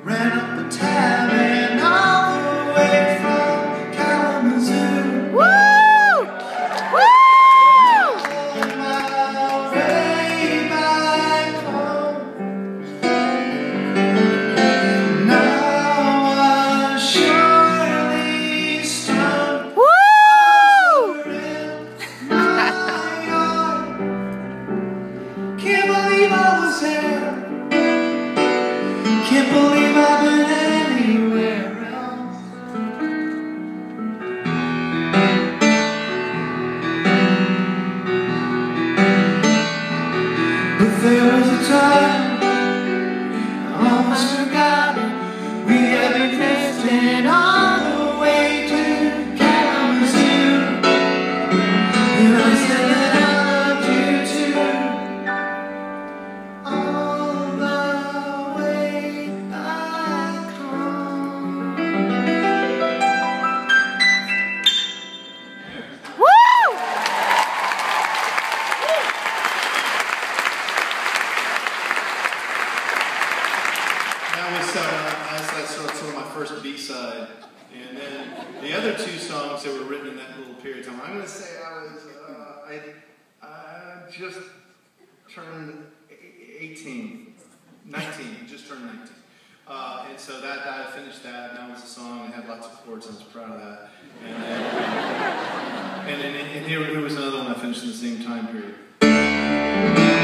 ran up a tab and all the way from Kalamazoo. Woo! Woo! On my way back home. Now I'm surely stunned. Woo! In my yard. Can't believe I was there. Can't believe I've been anywhere else. But there was a time I almost forgot we had been drifting all the way to Kalamazoo. And I said that I loved you too. All the way back home. Woo! That was that's sort of my first B-side. And then the other two songs that were written in that little period of time, I'm going to say I just turned 18, 19, just turned 19. And so that I finished that, and that was a song, and had lots of chords, and I was proud of that. And here was another one I finished in the same time period.